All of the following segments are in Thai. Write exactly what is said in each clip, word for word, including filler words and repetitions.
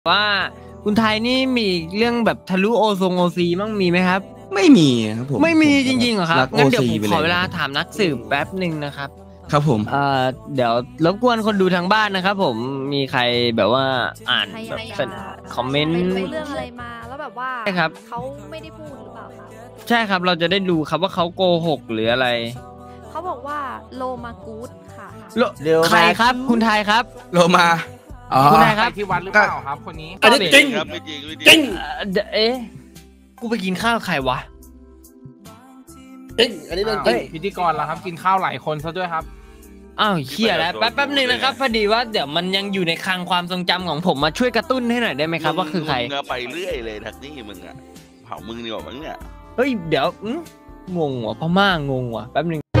ว่าคุณไทยนี่มีเรื่องแบบทะลุโอซงโอซีมั่งมีไหมครับไม่มีครับผมไม่มีจริงๆเหรอครับงั้นเดี๋ยวผมขอเวลาถามนักสืบแป๊บหนึ่งนะครับครับผมเอ่อเดี๋ยวรบกวนคนดูทางบ้านนะครับผมมีใครแบบว่าอ่านแบบคอมเมนต์ไปเรื่องอะไรมาแล้วแบบว่าใช่ครับเขาไม่ได้พูดหรือเปล่าครับใช่ครับเราจะได้ดูครับว่าเขาโกหกหรืออะไรเขาบอกว่าโลมากูดค่ะใครครับคุณไทยครับโลมาคุณไทยครับที่วัดหรือเปล่าครับคนนี้อันนี้จริงครับไม่จริงไม่จริงเอ๊ะกูไปกินข้าวใครวะจริงอันนี้เรื่องจริงพิธีกรแล้วครับกินข้าวหลายคนซะด้วยครับอ้าวเชี่ยแล้วแป๊บแป๊บนึงนะครับพอดีว่าเดี๋ยวมันยังอยู่ในคลังความทรงจำของผมมาช่วยกระตุ้นให้หน่อยได้ไหมครับว่าคือใครมึงไปเรื่อยเลยทักนี่มึงอะเผามึงนี่หว่ามึงเนี่ยเฮ้ยเดี๋ยวงงว่ะพม่างงว่ะแป๊บนึง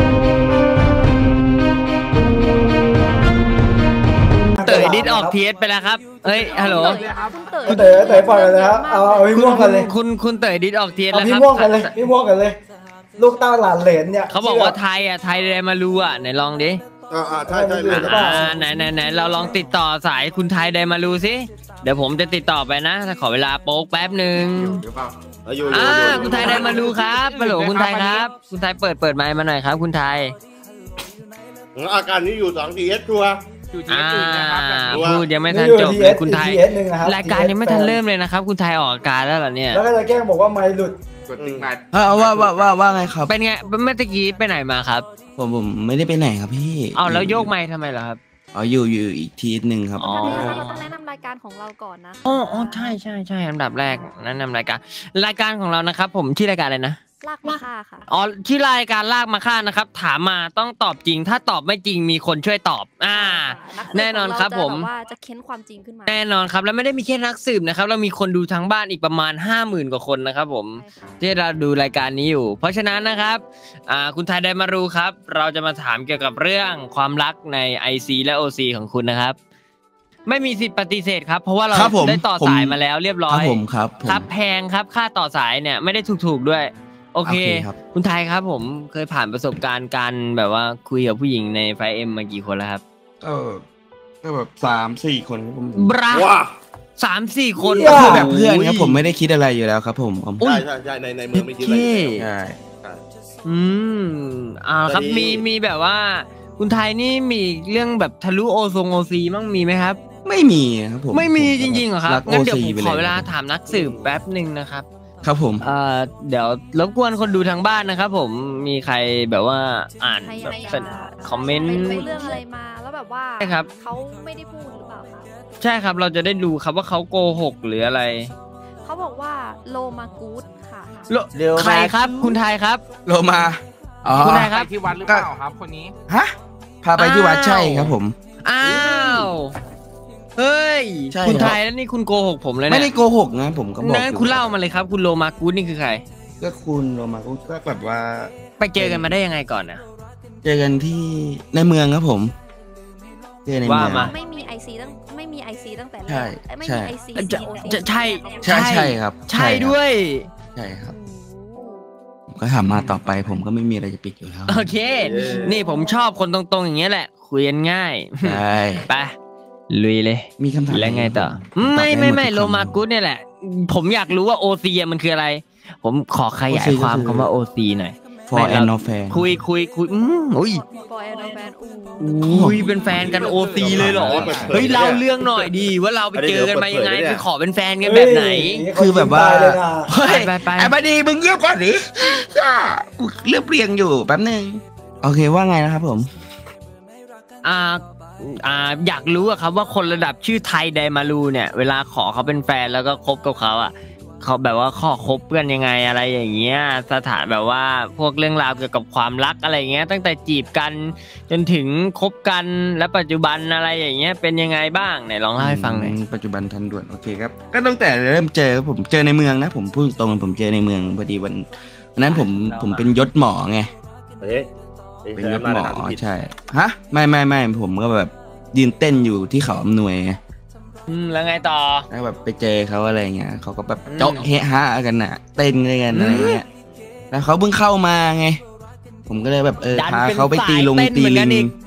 เต๋อดิสออกเทียสไปแล้วครับเฮ้ยฮัลโหลคุณเต๋อเต๋อปล่อยกันเลยครับเอาเอาพี่ม่วงกันเลยคุณคุณเต๋อดิสออกเทียสแล้วครับพี่ม่วงกันเลยพี่ม่วงกันเลยลูกเต้าหลานเหลนเนี่ยเขาบอกว่าไทยอ่ะไทยได้มารู้อ่ะไหนลองดิอ่าใช่ใช่อ่าไหนไหนไหนเราลองติดต่อสายคุณไทยได้มารู้สิเดี๋ยวผมจะติดต่อไปนะถ้าขอเวลาโป๊กแป๊บหนึ่งอ่าคุณไทยได้มารู้ครับฮัลโหลคุณไทยครับคุณไทยเปิดเปิดไมค์มาหน่อยครับคุณไทยอาการนี้อยู่สองทีเอสชัวอ่าพูดยังไม่ทันจบเลยคุณไทยรายการยังไม่ทันเริ่มเลยนะครับคุณไทยออกอากาศแล้วเหรอเนี่ยแล้วก็จะแกล้งบอกว่าไมค์หลุดกดติ๊กมาเออว่าว่าว่าว่าไงครับเป็นไงเมื่อกี้ไปไหนมาครับผมผมไม่ได้ไปไหนครับพี่เอาแล้วโยกไมค์ทำไมล่ะครับอ๋ออยู่อยู่อีกทีหนึ่งครับอ๋อเราต้องแนะนำรายการของเราก่อนนะอ๋อใช่ใช่ใช่อันดับแรกแนะนำรายการรายการของเรานะครับผมชื่อรายการอะไรนะลากมาฆ่าค่ะอ๋อที่รายการลากมาฆ่านะครับถามมาต้องตอบจริงถ้าตอบไม่จริงมีคนช่วยตอบอ่าแน่นอนครับผมว่าจะเค้นความจริงขึ้นมาแน่นอนครับแล้วไม่ได้มีแค่นักสืบนะครับเรามีคนดูทางบ้านอีกประมาณ ห้าหมื่น กว่าคนนะครับผมที่เราดูรายการนี้อยู่เพราะฉะนั้นนะครับอ่าคุณไทยได้มารู้ครับเราจะมาถามเกี่ยวกับเรื่องความรักใน ไอ ซี และ โอ ซี ของคุณนะครับไม่มีสิทธิ์ปฏิเสธครับเพราะว่าเราได้ต่อสายมาแล้วเรียบร้อยครับครับครับแพงครับค่าต่อสายเนี่ยไม่ได้ถูกๆด้วยโอเคคุณไทยครับผมเคยผ่านประสบการณ์การแบบว่าคุยกับผู้หญิงในไฟเอ็มมากี่คนแล้วครับเออก็แบบสามสี่คนครับผมบราสามสี่คนก็คือแบบเพื่อนครับผมไม่ได้คิดอะไรอยู่แล้วครับผมใช่ใช่ใช่ในในเมืองไม่คิดอะไรใช่อืมอ่าครับมีมีแบบว่าคุณไทยนี่มีเรื่องแบบทะลุโอซงโอซีมั่งมีไหมครับไม่มีครับผมไม่มีจริงๆเหรอครับงั้นเดี๋ยวผมขอเวลาถามนักสืบแป๊บหนึ่งนะครับครับผมเอ่อเดี๋ยวรบกวนคนดูทางบ้านนะครับผมมีใครแบบว่าอ่านแบบคอมเมนต์ไปเรื่องอะไรมาแล้วแบบว่าใช่ครับเขาไม่ได้พูดหรือเปล่าครับใช่ครับเราจะได้ดูครับว่าเขาโกหกหรืออะไรเขาบอกว่าโลมากูดค่ะใครครับคุณไทยครับโลมาอ๋อคุณไทยครับที่วัดหรือเปล่าครับคนนี้ฮะพาไปที่วัดใช่ครับผมอ้าวเฮ้ยคุณไทยแล้วนี่คุณโกหกผมเลยนะไม่ได้โกหกนะผมก็บอกนั่นคุณเล่ามาเลยครับคุณโลมากูดนี่คือใครก็คุณโลมากูดก็แบบว่าไปเจอกันมาได้ยังไงก่อนนะเจอกันที่ในเมืองครับผมเจอในเมืองไม่มีไอซีตั้งไม่มีไอซีตั้งแต่แรกใช่ไม่มีไอซีจะใช่ใช่ใช่ครับใช่ด้วยใช่ครับก็ถามมาต่อไปผมก็ไม่มีอะไรจะปิดอยู่แล้วโอเคนี่ผมชอบคนตรงๆอย่างเงี้ยแหละคุยกันง่ายใช่ไปลุยเลยมีคำถามแล้วไงต่อไม่ไม่ไม่โลมากูดเนี่ยแหละผมอยากรู้ว่าโอซีมันคืออะไรผมขอขยายความคำว่าโอซีหน่อย for and no fan คุยคุยคุยอืมอุ้ย for and no fan อุ้ยเป็นแฟนกันโอซีเลยเหรอเฮ้ยเล่าเรื่องหน่อยดีว่าเราไปเจอกันมายังไงคือขอเป็นแฟนกันแบบไหนคือแบบว่าเฮ้ยไปไปไอ้บัดดี้มึงเงียบก่อนดิกูเรียบเรียงอยู่แป๊บนึงโอเคว่าไงนะครับผมอ่าอ่าอยากรู้อะครับว่าคนระดับชื่อไทยไดมารูเนี่ยเวลาขอเขาเป็นแฟนแล้วก็คบกับเขาอะเขาแบบว่าข้อคบกันยังไงอะไรอย่างเงี้ยสถานแบบว่าพวกเรื่องราวเกี่ยวกับความรักอะไรเงี้ยตั้งแต่จีบกันจนถึงคบกันและปัจจุบันอะไรอย่างเงี้ยเป็นยังไงบ้างไหนลองเล่าให้ฟังหน่อยปัจจุบันทันด่วนโอเคครับก็ตั้งแต่เริ่มเจอผมเจอในเมืองนะผมพูดตรงผมเจอในเมืองพอดีวันนั้นผมผมเป็นยศหมอไงเป็นยศหมอใช่ฮะไม่ไม่ไม่ผมก็แบบยืนเต้นอยู่ที่เขาอำนวยอืมแล้วไงต่อแล้วแบบไปเจอเขาอะไรเงี้ยเขาก็แบบเจาะเฮฮะกันน่ะเต้นกันอะไรเงี้ยแล้วเขาเพิ่งเข้ามาไงผมก็เลยแบบเออพาเขาไปตีลงตีลิง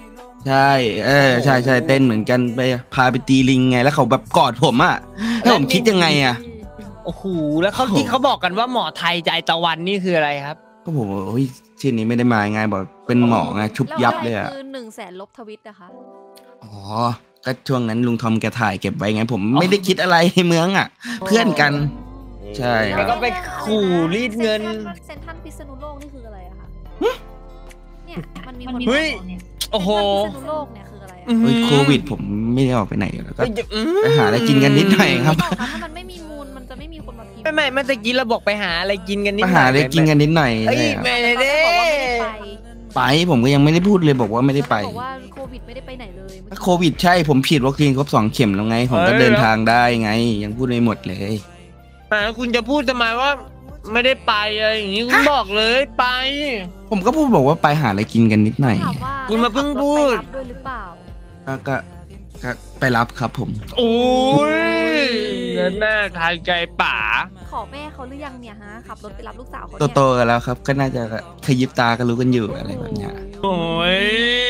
ใช่เออใช่ใช่เต้นเหมือนกันไปพาไปตีลิงไงแล้วเขาแบบกอดผมอ่ะแล้วผมคิดยังไงอ่ะโอ้โหแล้วเขาที่เขาบอกกันว่าหมอไทยใจตะวันนี่คืออะไรครับก็ผมโอ้ยชื่อนี้ไม่ได้มาไงบอกเป็นหมอไงชุบยับเลยอ่ะคือหนึ่งแสนลบทวิตนะคะอ๋อก็ช่วงนั้นลุงทอมแกถ่ายเก็บไว้ไงผมไม่ได้คิดอะไรในเมืองอ่ะ เพื่อนกัน ใช่คแล้รัวบก็ไปขู่รีดเงินเซนทรัลพิษณุโลกนี่คืออะไรอะคะเนี่ยมันมีคนเฮ้ยบอกเนี่ยโอ้โหเซนทรัลพิษณุโลกเนี่ยคืออะไรอะเฮ้ยโควิดผมไม่ได้ออกไปไหนแล้วก็เฮ้ยอืมไปหาอะไรกินกันนิดหน่อยครับบอกค่ะถ้ามันไม่มีมูลมันจะไม่มีคนมาพิมพ์ไม่ไม่เมื่อกี้เราบอกไปหาอะไรกินกันนิดไปหน่อยหาอะไรกินกันนิดหน่อยเอ้ยเลยครับไม่แต่ได้เขาเด้บอกว่าไม่ได้ไปไปผมก็ยังไม่ได้พูดเลยบอกว่าไม่ได้ไปบอกว่าโควิดไม่ได้ไปไหนเลยถ้าโควิดใช่ผมฉีดวัคซีนครบสองเข็มแล้วไง ผมก็เดินทางได้ไง ยังพูดไม่หมดเลยอ่าคุณจะพูดทำไมว่า ไม่ได้ไปอะไรอย่างนี้คุณบอกเลยไปผมก็พูดบอกว่าไปหาอะไรกินกันนิดหน่อยถามว่าคุณมาเพิ่งพูดได้ขับรถไปรับด้วยหรือเปล่าก็ก็ก็ไปรับครับผมโอ้ยแม่ทายใจป๋าขอแม่เขาหรือยังเนี่ยฮะขับรถไปรับลูกสาวเขาโตเนี่ยโตๆกันแล้วครับ ก็น่าจะขยิบตาก็รู้กันอยู่อะไรแบบเนี้ยโอ้ย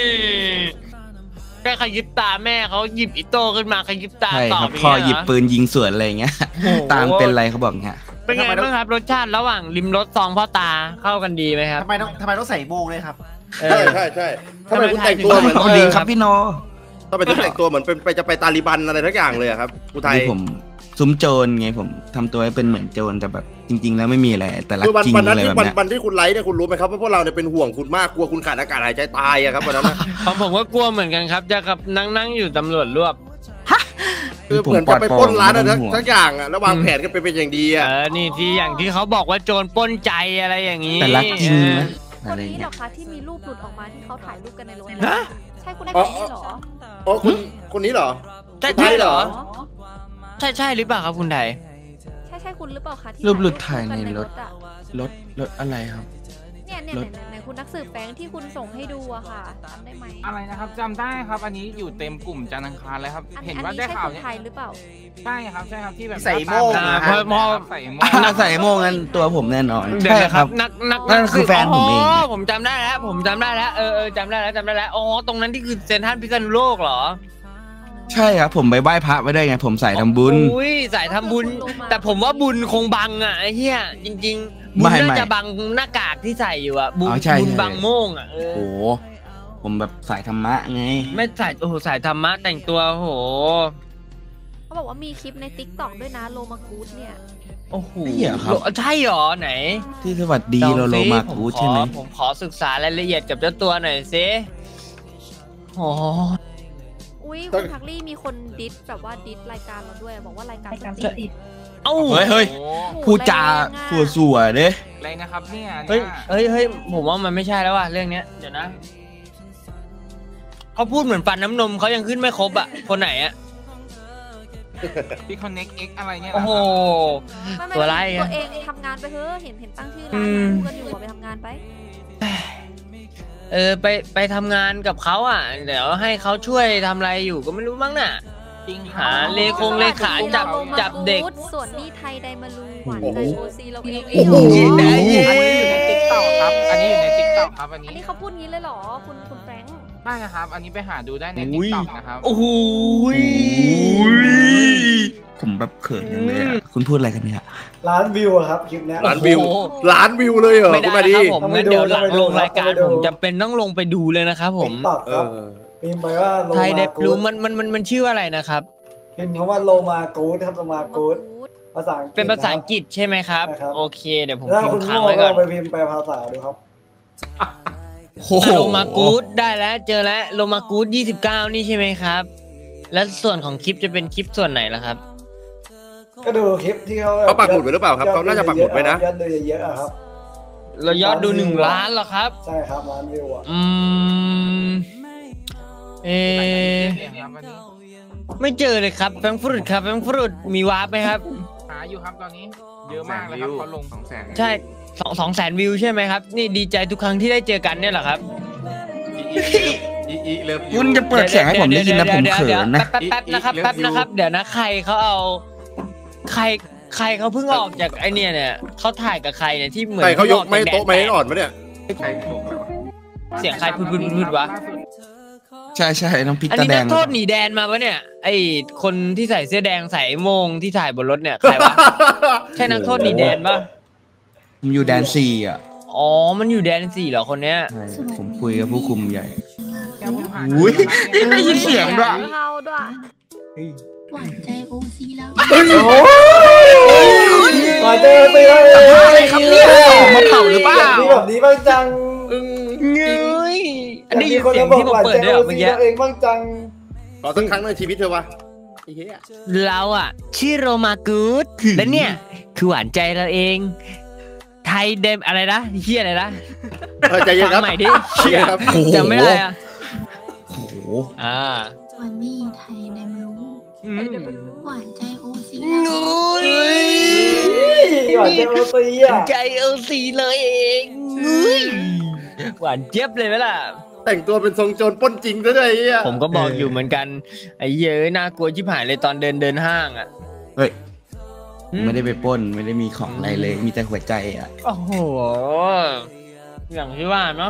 แค่ขยิบตาแม่เขาหยิบอิโต้ขึ้นมาขยิบตาใช่ต่อครับไปพอเงี้หยิบเรปืนยิงสวนอะไรอย่างเงี้ยโอ้โหตามเป็นไรเขาบอกเงี้ยเป็นไงบ้างครับรสชาติระหว่างริมรสซองพ่อตาเข้ากันดีไหมครับทำไมต้องทำไมต้องใส่โมงเลยครับเอใช่อใช่ใช่ทำไมคุณแต่งตัวเหมือนเอาดีครับพี่โนทำไมคุณแต่งตัวเหมือนเป็นไปจะไปตาลิบันอะไรทักอย่างเลยอะครับอุทัยนี่ผมซุ้มโจรไงผมทำตัวให้เป็นเหมือนโจรแต่แบบจริง ๆ แล้วไม่มีอะไรแต่รักคือวันจริงวันนั้อะนไรที่แบบวันเนี้ยวันที่คุณไลฟ์เนี่ยคุณรู้ไหมครับว่าพวกเราเนี่ยเป็นห่วงคุณมากกลัวคุณขาดอากาศหายใจตายอะครับวันนั้นนะของผมก็กลัวเหมือนกันครับจะกับนั่งนั่งอยู่ตำรวจรวบคือเหมือนจะไปปล้นร้านอะไรทักอย่างอะแล้ววางแผนกันไปเป็นอย่างดีเออะอนี่ที่อย่างที่เขาบอกว่าโจรปล้นใจอะไรอย่างนี้แต่รักจริงนะคอะนไรนี้เหรเงี้อย คะที่มีรูปหลุดออกมาที่เขาถ่ายรูปกันในรถฮะใช่คุณได้แบบนี้เหรออ๋อคุณคนนี้เหรอใช่ใช่เหรอ ใช่ใช่หรือเปล่าครับคุณไทยใช่ใช่คุณหรือเปล่าคะที่รูปหลุดถ่ายในรถอะรถรถอะไรครับเนี่ยเนี่ยเนี่ยในคุณนักสืบแบงค์ที่คุณส่งให้ดูอะค่ะจำได้ไหมอะไรนะครับจำได้ครับ อันนี้อยู่เต็มกลุ่มจันทร์อังคารเลยครับอันเห็นอันว่านี้ได้ใช่ข่าวคุณเนี่ยไทยหรือเปล่าใช่ครับใช่ครับที่แบบใส่โม่งหน้าอ่าตาพอพอใส่โม่งถ้าใส่โมงกันตัวผมแน่นอนเดี๋ยวใช่นะคครัรับบนักนักนั่นคือแฟนผมเองอ๋อผมจำได้แล้ว ผมจำได้แล้วเออเออจำได้แล้วจำได้แล้วอ๋อตรงนั้นที่คือเซนทรัลพิษณุโลกเหรอใช่ครับผมไปไหว้พระไว้ได้วยไงผมใส่ทำบุญอุ้ยสายทำบุญ แต่ผมว่าบุญคงบังอ่ะไอ้เหี้ยจริงๆบุไม่ญน่าไม่จะบังหน้ากากที่ใส่อยู่อ่ะบุญอ๋อใช่บุญใช่บังโม่งอ่ะเออโอ้โหผมแบบสายธรรมะไงไม่ใส่โอ้โหสายธรรมะแต่งตัวโอ้โหเขาบอกว่ามีคลิปในติ๊กต็อกด้วยนะโลมากูดเนี่ยโอ้โหใช่เหรอครับใช่เหรอไหนที่สวัสดีเราโลมากูใช่ไหมผขอผมขอศึกษารายละเอียดกับเจ้าตัวหน่อยสิโอ้อุ้ยคุณทักลี่มีคนดิสแบบว่าดิสรายการเราด้วยบอกว่ารายการสติเอ้าเฮ้ยเฮ้ยโอ้พูดจาสัวๆเด้อะไรนะครับเนี่ยเฮ้ยเนี่ยเฮ้ยเฮ้ยผมว่ามันไม่ใช่แล้วว่ะเรื่องเนี้ยเดี๋ยวนะเขาพูดเหมือนฟันน้ำนมเขายังขึ้นไม่ครบอ่ะคนไหนอ่ะพี่คอนเน็กเอ็กอะไรเนี่ยโอ้โหไม่ไม่ตัวไรอะตัวเองทำงานไปเถอะเห็นเห็นตั้งชื่อร้านอืมคู่กันอยู่อะไปทำงานไปเออไปไปทำงานกับเขาอ่ะ เดี๋ยวให้เขาช่วยทำอะไรอยู่ก็ไม่รู้มั้งน่ะจริงหาเลคงเลขาจับจับเด็กส่วนนี่ไทยไดมาลูหวานใจโอซีเราเองโอ้โหเองเหรอได้ยิอันนี้อยู่ในติ๊กต็อกครับ อันนี้อยู่ในติ๊กต็อกครับ อันอันนี้นี้เขาพูดงี้เลยเหรอคุณคุณแฟรงค์ได้นะครับ อันนี้ไปหาดูได้ในอุ้ติ๊กยต็อกนะครับโอ้โหผมแบบเขินจังเลยอะคุณพูดอะไรกันเนี่ยล้านวิวอะครับคลิปเนี้ยล้านวิวโอ้โหล้านวิวเลยเหรอไม่คุได้ณมาดีครับผมต้องไปงั้นเดี๋ยวดูหลังต้องไปดูลงรายการต้องไปดูผมจำเป็นต้องลงไปดูเลยนะครับผมติ๊กต็อกเอครับอพิมพ์ไปว่าโลไทยเด็มาบกูรู้ดมันมันมันมันชื่ออะไรนะครับพิมพ์คำว่าโลมากูดครับโลมากูดภาษาอังกฤษเป็นภาษาอังกฤษใช่ไหมครับใช่ครับโอเคเดี๋ยวผมถ้าพิคุมณพ์ค้างโง่ไว้ก็ก่อนไปพิมพ์แปลภาษาดูครับโอ้โหโลมากูดได้แล้วเจอแล้วโลมากูดยี่สิบเก้านี่ใช่ไหมครับ แล้วส่วนของคลิปจะเป็นคลิปส่วนไหนล่ะครับก็ดูคลิปที่เขาเขาปักหมุดไว้หรือเปล่าครับเขาน่าจะปักหมุดไว้นะยอดดูเยอะๆอะครับเรายอดดูหนึ่งล้านเหรอครับใช่ครับล้านวิวอ่ะอืม เออเนี่ยครับอันนี้ไม่เจอเลยครับแฟรงก์ฟรุตครับแฟรงก์ฟรุตมีวาร์ปไหมครับหาอยู่ครับตอนนี้ เยอะมากเลยครับเขาลงสองแสนใช่สองสองแสนวิวใช่ไหมครับ นี่ดีใจทุกครั้งที่ได้เจอกันเนี่ยเหรอครับอีอีเลิฟยูคุณจะเปิดเสียงให้ผมได้ยินนะผมเขินนะแป๊บแป๊บนะครับแป๊บนะครับ เดี๋ยวนะใครเขาเอา ใครใครเขาเพิ่งออกจากไอเนี่ยเนี่ยเขาถ่ายกับใครเนี่ยที่เหมือนใครเขายกพิ่งออไม่จากแดนโต๊ะไม่ให้อ่อนมาเนี่ยใครบอกอะไรวะเสียงใครพูดพูดพูดวะล่าสุดใช่ใช่น้องพริกอันตานี้แดนังกโทษหนีแดนมาปะเนี่ยไอคนที่ใส่เสื้อแดงใส่โมงที่ถ่ายบนรถเนี่ยใครวะ ใช่นักโทษหนีแดนปะผมอยู่แดนซีอ่ะอ๋อมันอยู่แดนสี่เหรอคนเนี้ยใช่ผมคุยกับผู้คุมใหญ่แกผมผ่านอุ้ยได้ยินเสียงด้วยเข้าด้วยหวานใจโอซีแล้วโอ้ยมาเจอไปเลยอะไรครับเนี่ยมาเผาหรือเปล่าอยากมีแบบนี้บ้างจังเงยอันนี้อยากมีเสียงที่ผมเปิดด้วยเหรอเมื่อกี้ตัวเองบ้างจังขอสักครั้งในชีวิตเธอวะไอ้เหี้ยเราอ่ะชื่อโรมากูดและเนี่ยคือหวานใจเราเอง ไทยเดมอะไรนะเฮียอะไรนะเออใจเย็นครับฟังใหม่ดิเชี่ยครับจำไม่ได้อ่ะโอ้โหอ่าจอนนี่ไทยแดมรู้อืมหวานใจโอซีงุยหวานใจโอซีอ่ะใจเอลซีเลยเองงุยหวานเจี๊ยบเลยไหมล่ะแต่งตัวเป็นทรงโจรปล้นจริงซะด้วยไอ้เหี้ยผมก็บอกอยู่เหมือนกันไอ้เหี้ยอะน่ากลัวชิบหายเลยตอนเดินเดินห้างอ่ะเฮ้ยไม่ได้ไปปล้นไม่ได้มีของอะไรเลย มีแต่หัวใจอ่ะโอ้โหอย่างที่ว่าเนาะ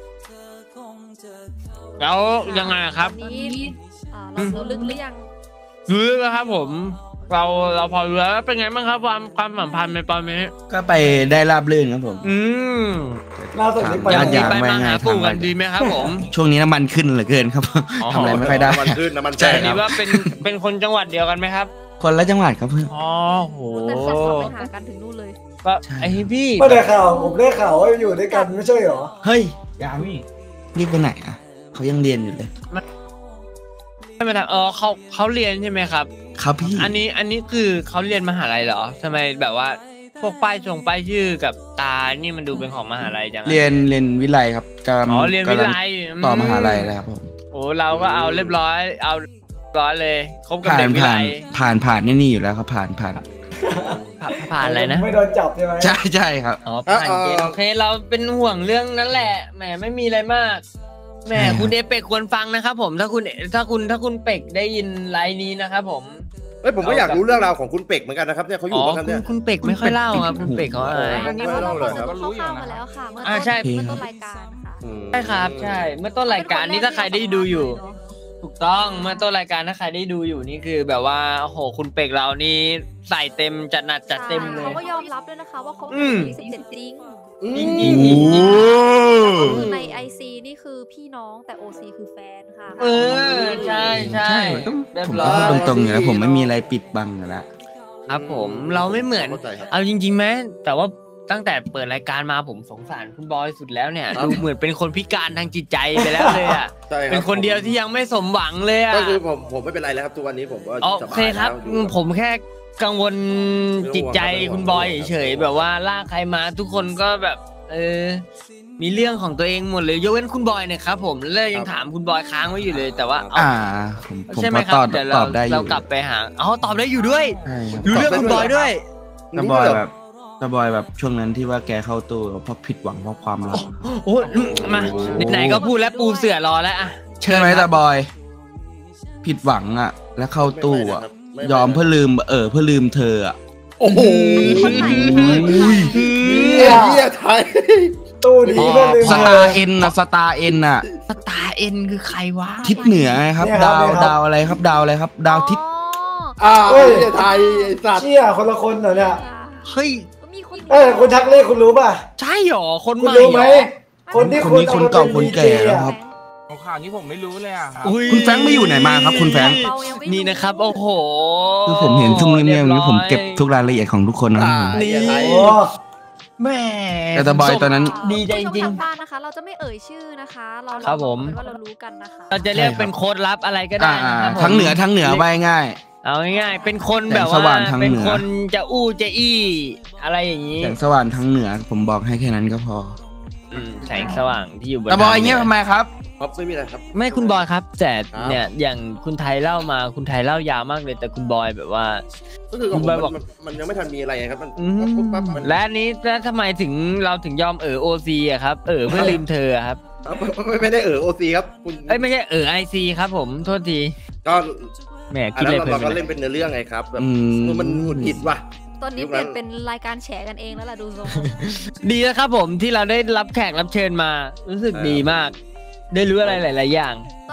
แล้วยังไงครับตอนนี้อ่าเราเราลึกหรือยังรู้แล้วครับผม เราเราพอรู้แล้วเป็นไงบ้างครับความความสัมพันธ์ในตอนนี้ก็ไปได้ราบรื่นครับผมอืมล่าสุดนี้ไปอยากอยากไปไปมาไงหาปู่กันทำอะไรดีไหมครับผมช่วงนี้น้ำมันขึ้นเหลือเกินครับอ๋อทำอะไรไม่ค่อยได้น้ำมันขึ้นน้ำมันใช่แพอันงนี้ว่าเป็นเป็นคนจังหวัดเดียวกันไหมครับคนละจังหวัดครับเพื่อนอ๋อโหแต่ขับรถไปหากันถึงนู่นเลยก็ใช่ไอ้พี่ไม่ได้ข่าวผมได้ข่าวว่าอยู่ด้วยกันไม่ใช่เหรอเฮ้ยยังรีบไปไหนอ่ะเขายังเรียนอยู่เลยไม่เป็นไรเออเขาเขาเรียนใช่ไหมครับครับพี่อันนี้อันนี้คือเขาเรียนมหาลัยเหรอทำไมแบบว่าพวกป้ายชงป้ายชื่อกับตานี่มันดูเป็นของมหาลัยจังอะเรียนเรียนวิไลครับกำลังอ๋อเรียนวิไลกำงต่อมหาลัยแล้วครับผมโอ้เราก็เอาเรียบร้อยเอาเรียบร้อยเลยคบกับผ่าเด็นกวิผ่าไลนผ่านผ่านนี่นี่อยู่แล้วครับผ่านผ่านผ่านผ่านอะไรนะไม่โดนจับใช่ไหมใช่ใช่ครับอ๋อผ่านเกณฑ์โอเคเราเป็นห่วงเรื่องนั้นแหละแหมไม่มีอะไรมากแหมใช่ครับคุณเอเป็กควรฟังนะครับผมถ้าคุณถ้าคุณถ้าคุณเป็กได้ยินไลน์นี้นะครับผมเฮ้ยผมก็อยากรู้เรื่องราวของคุณเป็กเหมือนกันนะครับเนี่ยเขาออ๋ยู่อบ้างครับคุเนี่ณยคุณเป็กไม่ค่อยเล่าครับคุณเป็กเขาอะไรอันนี้ไม่เราเล่าเลยเราครับก็เข้าๆมาแล้วค่ะเมื่ออ่าต้นใช่เมื่อต้นรายการค่ะอืมใช่ครับใช่เมื่อต้นรายการนี้ถ้าใครได้ดูอยู่ ถูกต้องเมื่อต้นรายการถ้าใครได้ดูอยู่นี่คือแบบว่าโอ้โหคุณเป็กเรานี่ใส่เต็มจัดหนักจัดเต็มเลเขายก็ยอมรับด้วยนะคะว่าเขาอืมเป็นสิบเจ็ดจริงอืมจริงจริงจริงจริงคือใน ไอ ซี นี่คือพี่น้องแต่ โอ ซี คือแฟนค่ะเออใช่ใช่ต้องเรียบผมร้อก็พูดยตรงๆอยู่แล้วผมไม่มีอะไรปิดบังอยู่แล้วครับผมเราไม่เหมือนเข้าใจครับเอาจริงๆไหมแต่ว่าตั้งแต่เปิดรายการมาผมสงสารคุณบอยสุดแล้วเนี่ยดูเหมือนเป็นคนพิการทางจิตใจไปแล้วเลยอ่ะใช่รับเป็นคนเดียวที่ยังไม่สมหวังเลยอ่ะก็คือผมผมไม่เป็นไรแล้วครับทุกวันนี้ผมก็โอสบาเคยครับแล้วอยู่ผมแค่กังวลจิตใจคุณบอยเฉยๆแบบว่าลากใครมาทุกคนก็แบบ เออ มีเรื่องของตัวเองหมดเลยยกเว้นคุณบอยเนี่ยครับผมแล้วยังถามคุณบอยค้างไว้อยู่เลย แต่ว่าเอาอ่าผมผมใช่ไหมก็ครัตบอบเดี๋ยวตเราอบได้อเรายู่กลับไปหาอ๋อตอบได้อยู่ด้วยใช่ครับรู้เรื่องคุณบอยด้วยตาบอยแบบตาบอยแบบช่วงนั้นที่ว่าแกเข้าตู้เพราะผิดหวังเพราะความรักโอ้มาไหนๆก็พูดแล้วปูเสือรอแล้วอ่ะเชิใช่ญไหมครัตาบบอย ผิดหวังอ่ะ แล้วเข้าตู้อ่ะไม่ยอมเพื่อลืมเออเพื่อลืมเธออ่ะโอ้โหคนไหนเหี้ยเหี้ยไทยตู้นี้เพื่อนลืมสตาร์เอ็นอ่ะสตาร์เอ็นอ่ะสตาร์เอ็นคือใครวะทิศเหนือไงครับ ดาวดาวอะไรครับ ดาวอะไรครับ ดาวทิศอ๋ออ่าเหี้ยไทยไอ้สัตว์เชี่ยคนละคนเหรอเนี่ยเฮ้ยก็มีคนเออคุณทักเลขคุณรู้ป่ะใช่หรอคนใหคุณม่รู้เหไหมรอคนที่คนคุณนี้คนเก่าคนแก่แล้วครับของข่าวนี้ผมไม่รู้เลยอ่ะครับอุ๊ยคุณแฟรงค์ไม่อยู่ไหนมาครับคุณแฟรงค์เรายังไม่นี่นะครับโอ้โหคือผมเห็นซุ่มเงียบๆอย่างนี้ผมเก็บทุกรายละเอียดของทุกคนนะครับผมนี่ไอ้ไทยโอ้แม่แต่ตาบอยตอนนั้นดีใจจริงทางบ้านนะคะ เราจะไม่เอ่ยชื่อนะคะ เราครับผมเป็นว่าเรารู้กันนะคะเราจะเรียกเป็นโค้ดลับอะไรก็ได้อ่านะครับผมทั้งเหนือทั้งเหนือไปง่ายเอาง่ายๆเป็นคนแสงแบบสว่าว่างทางเป็นเหนือคนจะอู้จะอี้อะไรอย่างนี้แสงสว่างทั้งเหนือ ผมบอกให้แค่นั้นก็พออืมแสงสว่างที่อยู่บนตาบอยเงี้ยทำไมครับครับไม่มีอะไรครับไม่คุณบอยครับแต่ครับเนี่ยอย่างคุณไทยเล่ามาคุณไทยเล่ายาวมากเลยแต่คุณบอยแบบว่าก็คือของผมคุณบอยบอกมันมันยังไม่ทันมีอะไรไงครับมันอืมปุ๊บปั๊บมันและอันนี้แล้วทำไมถึงเราถึงยอมเออโอซีอะครับเออเพื่อลืมเธออะครับไม่ไม่ได้เออโอซีครับคุณเอ้ยไม่ใช่เออไอซีครับผมโทษทีก็แหมอัคินดนั้อะไรนเราเพลิเราก็นเล่นเป็นเนื้อเรื่องไงครับแบบอืมมันหงุดหงิดว่ะตอนนี้ยุคเปนั้ลี่ยนนเป็นรายการแฉกันเองแล้วล่ะดูทรงดีแล้วครับผมที่เราได้รับแขกรับเชิญมารู้สึกดีมาก ได้รู้อะไรหลาย ๆ อย่างต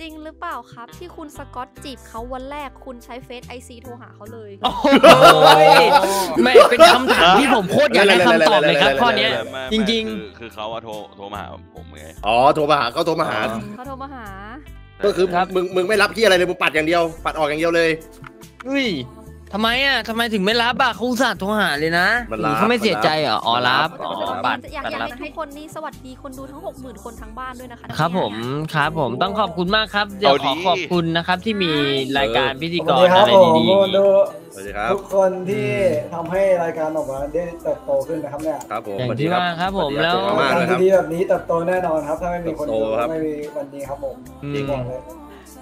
จริงหรือเปล่าครับ ที่คุณสกอตจีบเขาวันแรกคุณใช้เฟซไอซีโทรหาเขาเลยโอ้โหไม่เป็นคำถามที่ผมโคตรอยากได้คำตอบเลยครับข้อนี้จริงๆคือเขาอะโทรโทรมาหาผมไงอ๋อโทรมาหาเขาโทรมาหาเขาโทรมาหาก็คือมึงมึงไม่รับที่อะไรเลยมึงปัดอย่างเดียวปัดออกอย่างเดียวเลยอุ้ยทำไมอ่ะทำไมถึงไม่รับอ่ะเขาอุตส่าห์โทรหาเลยนะเขาไม่เสียใจเหรออ๋อรับอ๋อปัดอยากให้ทุกคนนี่สวัสดีคนดูทั้งหกหมื่นคนทั้งบ้านด้วยนะคะครับผมครับผมต้องขอบคุณมากครับเดี๋ยวขอขอบคุณนะครับที่มีรายการพิธีกรอะไรดีๆทุกคนที่ทำให้รายการออกมาได้เติบโตขึ้นนะครับเนี่ยครับผมอย่างที่ว่าครับผมแล้วการดีแบบนี้เติบโตแน่นอนครับถ้าไม่มีคนดูไม่มีวันนี้ครับผมจริงบอกเลย